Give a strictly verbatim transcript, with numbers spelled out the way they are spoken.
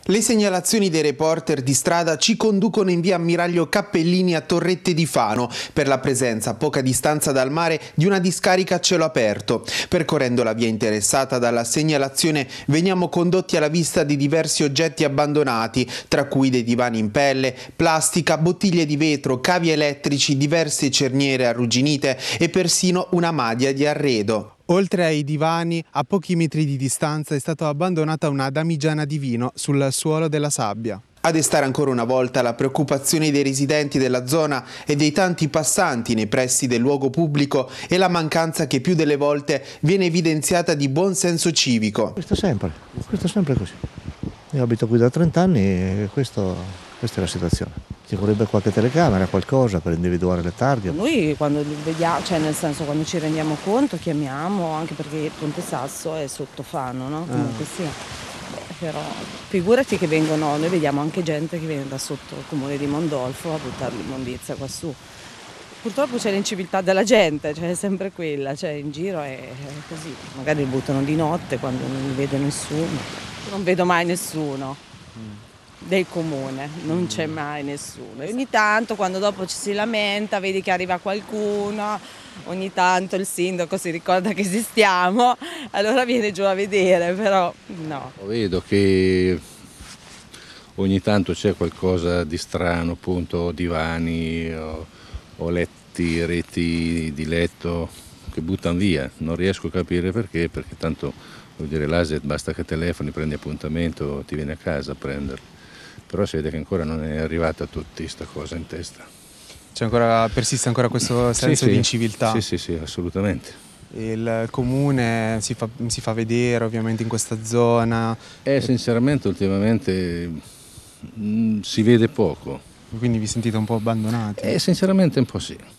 Le segnalazioni dei reporter di strada ci conducono in via Ammiraglio Cappellini a Torrette di Fano per la presenza a poca distanza dal mare di una discarica a cielo aperto. Percorrendo la via interessata dalla segnalazione veniamo condotti alla vista di diversi oggetti abbandonati, tra cui dei divani in pelle, plastica, bottiglie di vetro, cavi elettrici, diverse cerniere arrugginite e persino una madia di arredo. Oltre ai divani, a pochi metri di distanza è stata abbandonata una damigiana di vino sul suolo della sabbia. A destare ancora una volta la preoccupazione dei residenti della zona e dei tanti passanti nei pressi del luogo pubblico è la mancanza che più delle volte viene evidenziata di buon senso civico. Questo sempre, questo è sempre così. Io abito qui da trenta anni e questo, questa è la situazione. Ci vorrebbe qualche telecamera, qualcosa per individuare le targhe. Noi quando li vediamo, cioè nel senso quando ci rendiamo conto chiamiamo, anche perché Ponte Sasso è sotto Fano, no? Comunque ah. sia. Beh, però figurati che vengono, noi vediamo anche gente che viene da sotto il comune di Mondolfo a buttare l'immondizia qua su. Purtroppo c'è l'inciviltà della gente, cioè è sempre quella, cioè in giro è così. Magari li buttano di notte quando non li vede nessuno. Non vedo mai nessuno. Mm. Del comune, non c'è mai nessuno. E ogni tanto quando dopo ci si lamenta, vedi che arriva qualcuno, ogni tanto il sindaco si ricorda che esistiamo, allora viene giù a vedere, però no. Vedo che ogni tanto c'è qualcosa di strano, appunto divani o, o letti, reti di letto che buttano via, non riesco a capire perché, perché tanto vuol dire l'A S E T basta che telefoni, prendi appuntamento, ti viene a casa a prenderli. Però si vede che ancora non è arrivata a tutti questa cosa in testa. C'è ancora, persiste ancora questo senso sì, sì. di inciviltà? Sì, sì, sì, assolutamente. Il comune si fa, si fa vedere ovviamente in questa zona? Eh, sinceramente ultimamente mh, si vede poco. Quindi vi sentite un po' abbandonati? Eh, sinceramente un po' sì.